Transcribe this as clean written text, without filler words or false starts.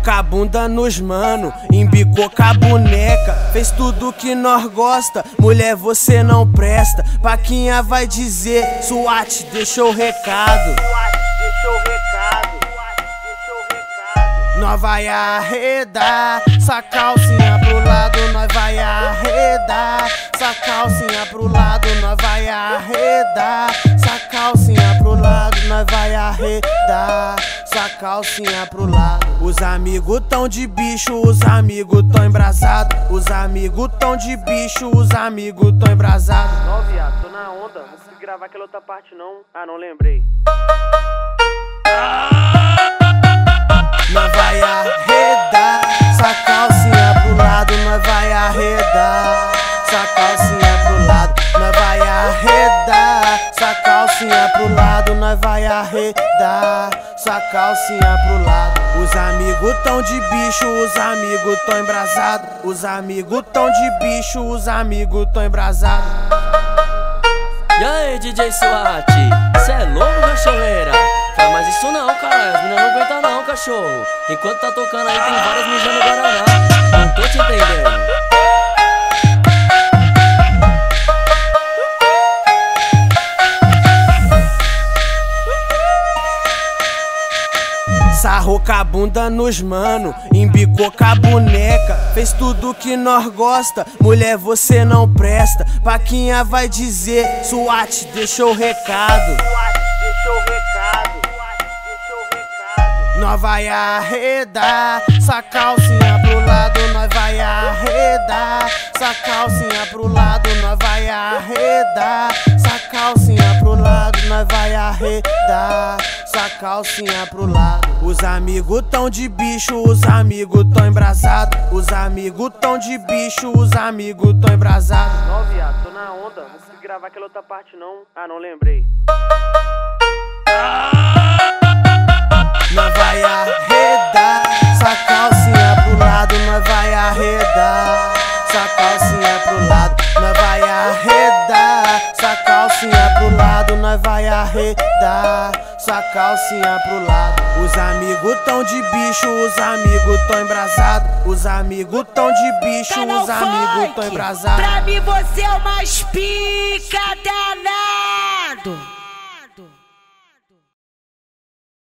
com a bunda nos mano, embicou com a boneca, fez tudo que nós gosta. Mulher, você não presta. Paquinha vai dizer, SWAT deixou o recado. Nós vai arredar, essa calcinha pro lado, nós vai arredar. Essa calcinha pro lado, nós vai arredar. Essa calcinha pro lado, nós vai arredar. Essa calcinha pro lado. Os amigos tão de bicho, os amigos tão embrasados. Os amigos tão de bicho, os amigos tão embrasados. Não, viado, tô na onda, não consegui gravar aquela outra parte não. Ah, não lembrei. Nós vai arredar, essa calcinha pro lado, nós vai arredar. Essa calcinha pro lado, nós vai arredar. Essa calcinha pro lado, nós vai arredar. Essa calcinha pro lado. Os amigos tão de bicho, os amigos tão embrasados. Os amigos tão de bicho, os amigos tão embrasados. E aí, DJ SWAT, cê é louco, cachorreira? Faz mais isso não, caralho, as meninas não aguentam não, cachorro. Enquanto tá tocando aí tem várias mijando Guaraná. Não tô te entendendo. Sarrou com a bunda nos mano, embicou com a boneca, fez tudo que nós gosta. Mulher, você não presta. Paquinha vai dizer, SWAT deixou o recado. Nós vai arredar, essa calcinha pro lado, nós vai arredar. Essa calcinha pro lado, nós vai arredar. Essa calcinha pro lado, nós vai arredar. Essa calcinha pro lado. Os amigos tão de bicho, os amigos tão embrasados. Os amigos tão de bicho, os amigos tão embrasados. Não, viado, tô na onda, não consegui gravar aquela outra parte não. Ah, não lembrei. Nós vai arredar, essa calcinha pro lado, nós vai arredar. Essa calcinha pro lado, nós vai arredar. Essa calcinha pro lado, nós vai arredar. Essa calcinha pro lado. Os amigos tão de bicho, os amigos tão embrasados. Os amigos tão de bicho, os amigos tão embrasados. Pra mim você é o mais pica danado.